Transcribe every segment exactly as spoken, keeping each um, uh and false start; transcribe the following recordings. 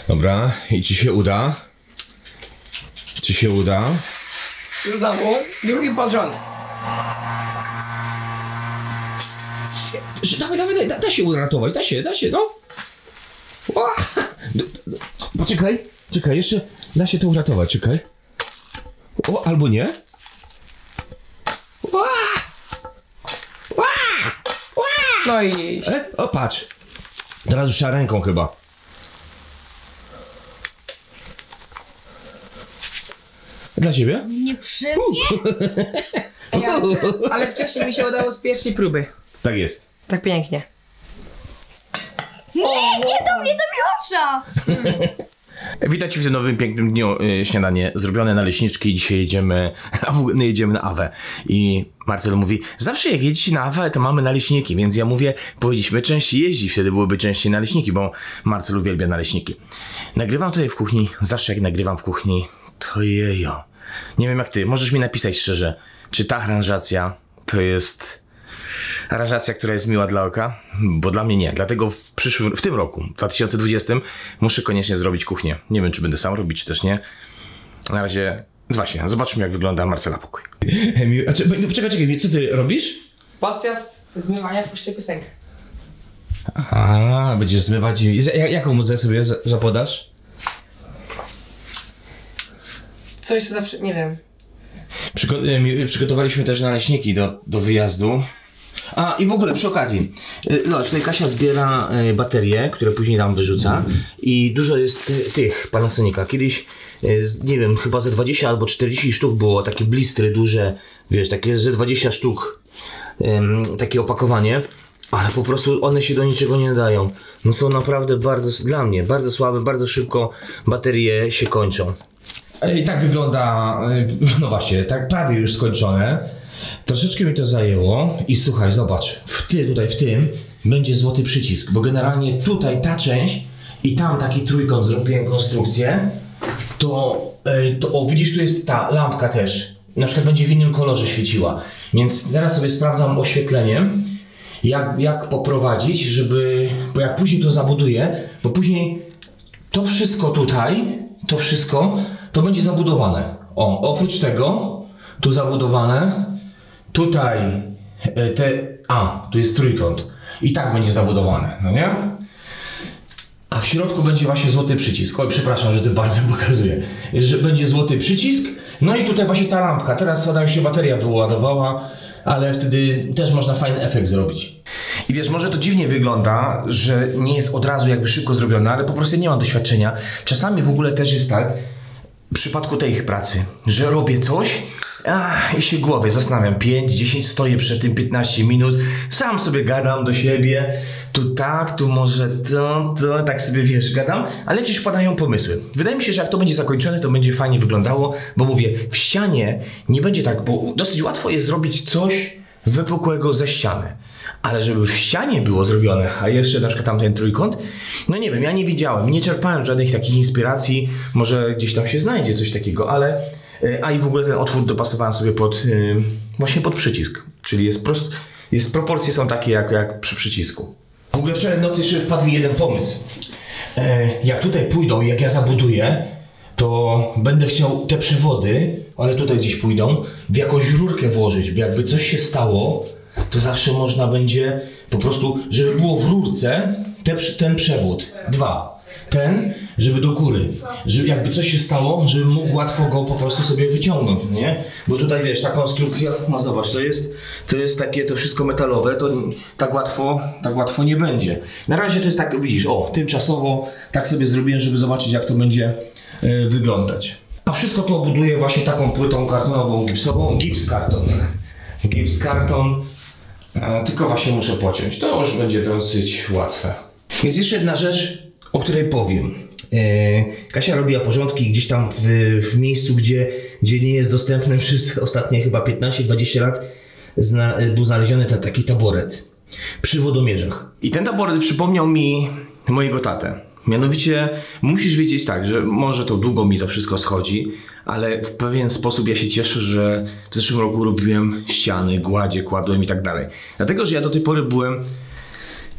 Dobra, i czy się uda? Czy się uda? Znowu, drugi pod rząd. Dawaj, dawaj, dawaj, da, da się uratować, da się, da się, no. O! Poczekaj, czekaj, jeszcze da się to uratować, czekaj. O, albo nie. O! O! O! No i... E, o, patrz. Teraz już trzeba ręką chyba. Dla ciebie? Nie przy mnie? Ja, ale wcześniej mi się udało z pierwszej próby. Tak jest. Tak pięknie. Nie, nie do mnie, do Miłosza! Witajcie w tym nowym pięknym dniu. Yy, śniadanie zrobione, naleśniczki. Dzisiaj jedziemy, a w ogóle jedziemy na Awę. I Marcel mówi, zawsze jak jedziecie na Awę, to mamy naleśniki. Więc ja mówię, powinniśmy częściej jeździć, wtedy byłyby częściej naleśniki, bo Marcel uwielbia naleśniki. Nagrywam tutaj w kuchni, zawsze jak nagrywam w kuchni, to jejo. Nie wiem jak ty, możesz mi napisać szczerze, czy ta aranżacja to jest aranżacja, która jest miła dla oka? Bo dla mnie nie. Dlatego w przyszłym, w tym roku, w dwa tysiące dwudziestym, muszę koniecznie zrobić kuchnię. Nie wiem, czy będę sam robić, czy też nie. Na razie, właśnie, zobaczmy jak wygląda Marcela pokój. A czy, czekaj, czekaj, co ty robisz? Podczas zmywania puszczę piosenkę. A, będziesz zmywać. Jaką muzykę sobie zapodasz? Coś zawsze, nie wiem. Przygo przygotowaliśmy też naleśniki do, do wyjazdu. A i w ogóle przy okazji, zobacz, tutaj Kasia zbiera baterie, które później nam wyrzuca i dużo jest tych Panasonica. Kiedyś, nie wiem, chyba ze dwadzieścia albo czterdzieści sztuk było, takie blistry duże, wiesz, takie ze dwadzieścia sztuk, um, takie opakowanie, ale po prostu one się do niczego nie nadają. No są naprawdę bardzo, dla mnie, bardzo słabe, bardzo szybko baterie się kończą. I tak wygląda, no właśnie, tak prawie już skończone. Troszeczkę mi to zajęło i słuchaj, zobacz, w ty, tutaj w tym będzie złoty przycisk, bo generalnie tutaj ta część i tam taki trójkąt zrobiłem konstrukcję, to, to o, widzisz, tu jest ta lampka też, na przykład będzie w innym kolorze świeciła, więc teraz sobie sprawdzam oświetleniem, jak, jak poprowadzić, żeby, bo jak później to zabuduję, bo później to wszystko tutaj, to wszystko, to będzie zabudowane. O, oprócz tego, tu zabudowane, tutaj te, a, tu jest trójkąt i tak będzie zabudowane, no nie? A w środku będzie właśnie złoty przycisk. Oj, przepraszam, że to bardzo pokazuję. Że będzie złoty przycisk, no i tutaj właśnie ta lampka. Teraz ona już się bateria wyładowała, ale wtedy też można fajny efekt zrobić. I wiesz, może to dziwnie wygląda, że nie jest od razu jakby szybko zrobione, ale po prostu nie mam doświadczenia. Czasami w ogóle też jest tak, w przypadku tej ich pracy, że robię coś ach, i się głowie zastanawiam, pięć, dziesięć, stoję przed tym piętnaście minut, sam sobie gadam do siebie, tu tak, tu może to, to, tak sobie wiesz, gadam, ale jakieś wpadają pomysły. Wydaje mi się, że jak to będzie zakończone, to będzie fajnie wyglądało, bo mówię, w ścianie nie będzie tak, bo dosyć łatwo jest zrobić coś wypukłego ze ściany. Ale żeby w ścianie było zrobione, a jeszcze na przykład tamten trójkąt, no nie wiem, ja nie widziałem, nie czerpałem żadnych takich inspiracji, może gdzieś tam się znajdzie coś takiego, ale, a i w ogóle ten otwór dopasowałem sobie pod, właśnie pod przycisk, czyli jest prost, jest, proporcje są takie jak, jak przy przycisku. W ogóle wczoraj w nocy jeszcze wpadł mi jeden pomysł. Jak tutaj pójdą, jak ja zabuduję, to będę chciał te przewody, one tutaj gdzieś pójdą, w jakąś rurkę włożyć, bo jakby coś się stało, to zawsze można będzie po prostu, żeby było w rurce te, ten przewód, dwa, ten, żeby do góry, żeby jakby coś się stało, żebym mógł łatwo go po prostu sobie wyciągnąć, nie? Bo tutaj wiesz, ta konstrukcja, no zobacz, to jest, to jest takie, to wszystko metalowe, to tak łatwo, tak łatwo nie będzie. Na razie to jest tak, widzisz, o, tymczasowo tak sobie zrobiłem, żeby zobaczyć jak to będzie y, wyglądać. A wszystko to obuduję właśnie taką płytą kartonową, gipsową, gips karton, gips karton. A, tylko właśnie muszę pociąć. To już będzie dosyć łatwe. Jest jeszcze jedna rzecz, o której powiem. E, Kasia robiła porządki gdzieś tam w, w miejscu, gdzie, gdzie nie jest dostępny przez ostatnie chyba piętnaście dwadzieścia lat. Zna, był znaleziony ten taki taboret przy wodomierzach. I ten taboret przypomniał mi mojego tatę. Mianowicie musisz wiedzieć tak, że może to długo mi to wszystko schodzi, ale w pewien sposób ja się cieszę, że w zeszłym roku robiłem ściany, gładzie, kładłem i tak dalej. Dlatego, że ja do tej pory byłem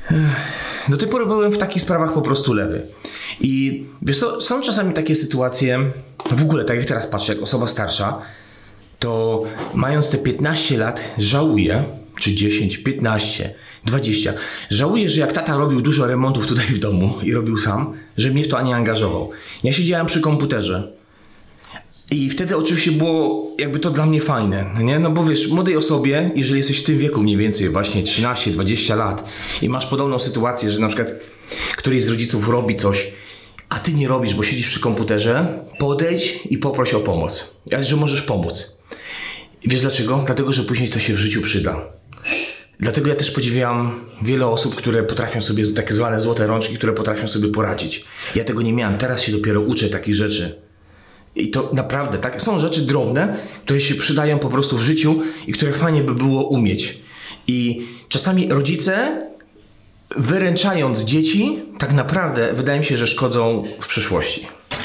Do tej pory byłem w takich sprawach po prostu lewy. I wiesz co, są czasami takie sytuacje, w ogóle tak jak teraz patrzę, jak osoba starsza, to mając te piętnaście lat żałuję, czy dziesięć, piętnaście, dwadzieścia, żałuję, że jak tata robił dużo remontów tutaj w domu i robił sam, że mnie w to nie angażował. Ja siedziałem przy komputerze i wtedy oczywiście było jakby to dla mnie fajne, nie? No bo wiesz, młodej osobie, jeżeli jesteś w tym wieku mniej więcej właśnie trzynaście, dwadzieścia lat i masz podobną sytuację, że na przykład któryś z rodziców robi coś, a ty nie robisz, bo siedzisz przy komputerze, podejdź i poproś o pomoc. Ale że możesz pomóc. I wiesz dlaczego? Dlatego, że później to się w życiu przyda. Dlatego ja też podziwiam wiele osób, które potrafią sobie, takie zwane złote rączki, które potrafią sobie poradzić. Ja tego nie miałem, teraz się dopiero uczę takich rzeczy. I to naprawdę, tak, są rzeczy drobne, które się przydają po prostu w życiu i które fajnie by było umieć. I czasami rodzice, wyręczając dzieci, tak naprawdę wydaje mi się, że szkodzą w przyszłości.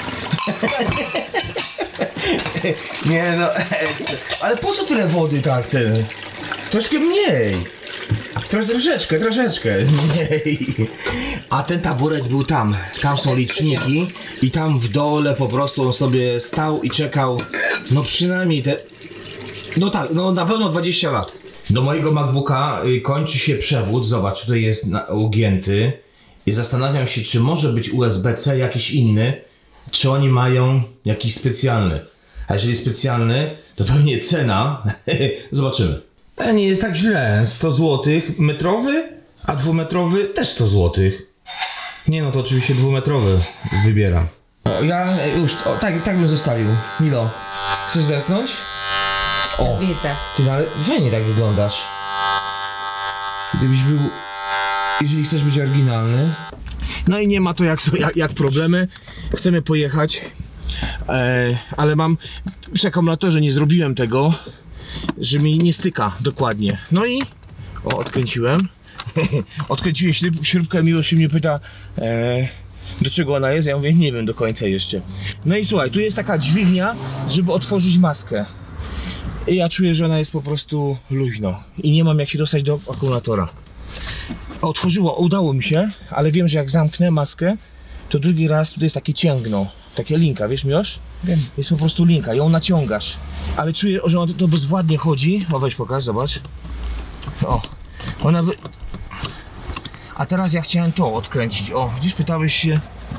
Nie no, ale po co tyle wody tak ty? Troszkę mniej. Tro, troszeczkę, troszeczkę mniej. A ten taburet był tam. Tam są liczniki i tam w dole po prostu on sobie stał i czekał. No przynajmniej te... No tak, no na pewno dwadzieścia lat. Do mojego MacBooka y, kończy się przewód. Zobacz, tutaj jest na, ugięty. I zastanawiam się, czy może być U S B C jakiś inny, czy oni mają jakiś specjalny. A jeżeli specjalny, to pewnie cena. Zobaczymy. Ale nie jest tak źle. sto złotych metrowy, a dwumetrowy też sto złotych. Nie no, to oczywiście dwumetrowy wybieram. O, ja już, o, tak, tak bym zostawił. Milo, chcesz zerknąć? O, Widzę. ty no, ale fajnie tak wyglądasz. Gdybyś był... Jeżeli chcesz być oryginalny. No i nie ma to jak, jak, jak problemy. Chcemy pojechać. E, ale mam przekonanie, że nie zrobiłem tego, że mi nie styka dokładnie. No i o, odkręciłem. Odkręciłem śrub, śrubkę, miło się mnie pyta, e, do czego ona jest. Ja mówię, nie wiem do końca jeszcze. No i słuchaj, tu jest taka dźwignia, żeby otworzyć maskę. I ja czuję, że ona jest po prostu luźno i nie mam jak się dostać do akumulatora. Otworzyło, udało mi się, ale wiem, że jak zamknę maskę, to drugi raz tutaj jest takie cięgno. Takie linka, wiesz, Miłosz? Wiem. Jest po prostu linka, ją naciągasz. Ale czuję, że ona to bezwładnie chodzi. O, weź pokaż, zobacz. O, ona wy... A teraz ja chciałem to odkręcić. O, widzisz, pytałeś się,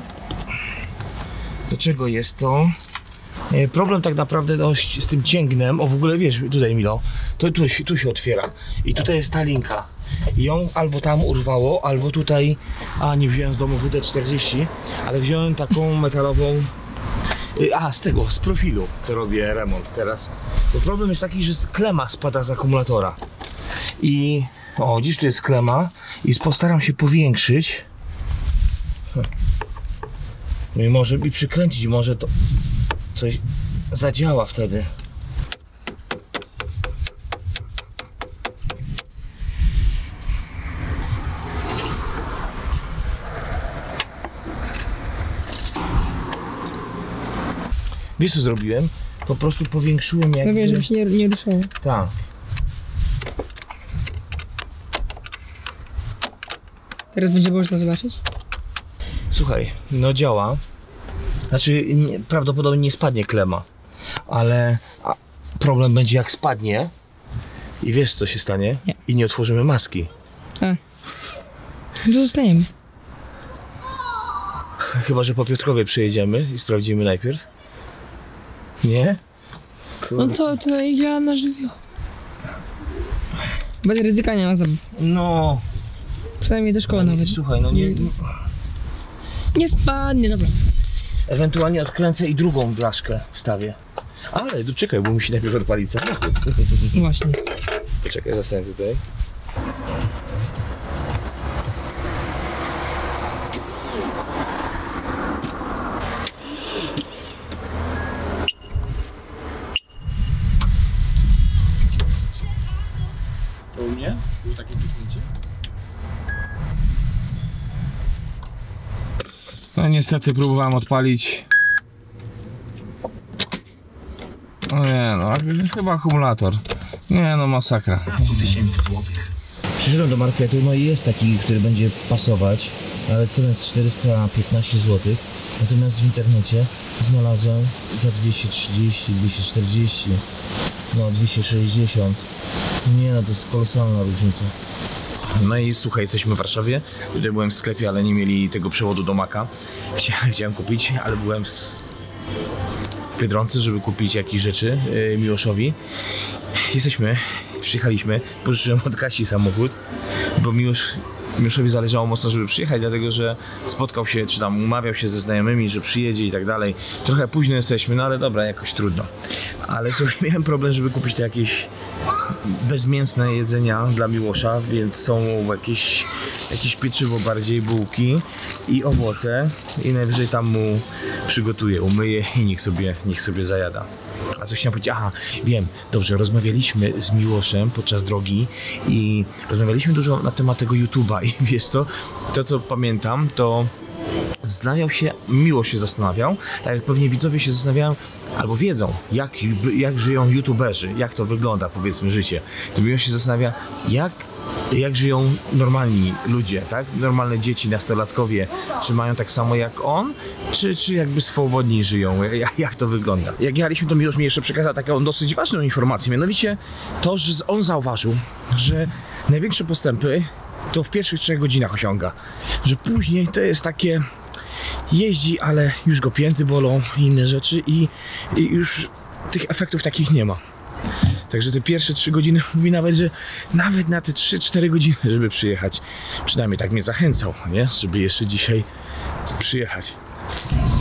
do czego jest to. E, problem tak naprawdę dość z tym cięgnem. O, w ogóle wiesz, tutaj Milo, to tu, tu się otwiera. I tutaj jest ta linka. I ją albo tam urwało, albo tutaj, a nie wziąłem z domu W D czterdzieści, ale wziąłem taką metalową, a z tego, z profilu, co robię remont teraz. Bo problem jest taki, że klema spada z akumulatora. I o, dziś tu jest klema i postaram się powiększyć. No i może i przykręcić, może to coś zadziała wtedy. Wiesz co zrobiłem? Po prostu powiększyłem jakby... No wiesz, żeby się nie, nie ruszało. Tak. Teraz będzie można zobaczyć? Słuchaj, no działa. Znaczy nie, prawdopodobnie nie spadnie klema. Ale a, problem będzie jak spadnie i wiesz co się stanie? Nie. I nie otworzymy maski. A. To zostajemy. Chyba że po Piotrkowie przyjedziemy i sprawdzimy najpierw. Nie? No to, to ja na żywioł. Bez ryzyka nie ma zabaw. No. Przynajmniej do szkoły nawet. Słuchaj, no nie, nie... Nie spadnie, dobra. Ewentualnie odkręcę i drugą blaszkę wstawię. Ale tu czekaj, bo musi najpierw odpalić samochód. Właśnie. Poczekaj, zostań tutaj. To u mnie? Było takie kliknięcie? No niestety próbowałem odpalić. O nie no, chyba akumulator. Nie no, masakra. sto tysięcy złotych. Przyszedłem do marketu, no i jest taki, który będzie pasować, ale cena jest czterysta piętnaście złotych. Natomiast w internecie znalazłem za dwieście trzydzieści, dwieście czterdzieści, no dwieście sześćdziesiąt. Nie no, to jest kolosalna różnica. No i słuchaj, jesteśmy w Warszawie. Tutaj byłem w sklepie, ale nie mieli tego przewodu do Maka. Chciałem, chciałem kupić, ale byłem w, w Biedronce, żeby kupić jakieś rzeczy yy, Miłoszowi. Jesteśmy, przyjechaliśmy, pożyczyłem od Kasi samochód, bo Miłosz, Miłoszowi zależało mocno, żeby przyjechać, dlatego że spotkał się, czy tam umawiał się ze znajomymi, że przyjedzie i tak dalej. Trochę późno jesteśmy, no ale dobra, jakoś trudno. Ale słuchaj, miałem problem, żeby kupić te jakieś bezmięsne jedzenia dla Miłosza, więc są jakieś, jakieś pieczywo bardziej, bułki i owoce i najwyżej tam mu przygotuję, umyję i niech sobie, niech sobie zajada. A coś chciałem powiedzieć, aha, wiem, dobrze, rozmawialiśmy z Miłoszem podczas drogi i rozmawialiśmy dużo na temat tego YouTube'a i wiesz co, to co pamiętam, to zastanawiał się, Miłosz się zastanawiał, tak jak pewnie widzowie się zastanawiają, albo wiedzą, jak, jak żyją YouTuberzy, jak to wygląda, powiedzmy, życie. To Miłosz się zastanawia, jak jak żyją normalni ludzie, tak? Normalne dzieci, nastolatkowie, czy mają tak samo jak on, czy, czy jakby swobodniej żyją, jak, jak to wygląda. Jak jechaliśmy, to Miłosz mi jeszcze przekazał taką dosyć ważną informację, mianowicie to, że on zauważył, że największe postępy to w pierwszych trzech godzinach osiąga, że później to jest takie jeździ, ale już go pięty bolą i inne rzeczy i, i już tych efektów takich nie ma. Także te pierwsze trzy godziny mówi nawet, że nawet na te trzy cztery godziny, żeby przyjechać. Przynajmniej tak mnie zachęcał, nie? Żeby jeszcze dzisiaj przyjechać.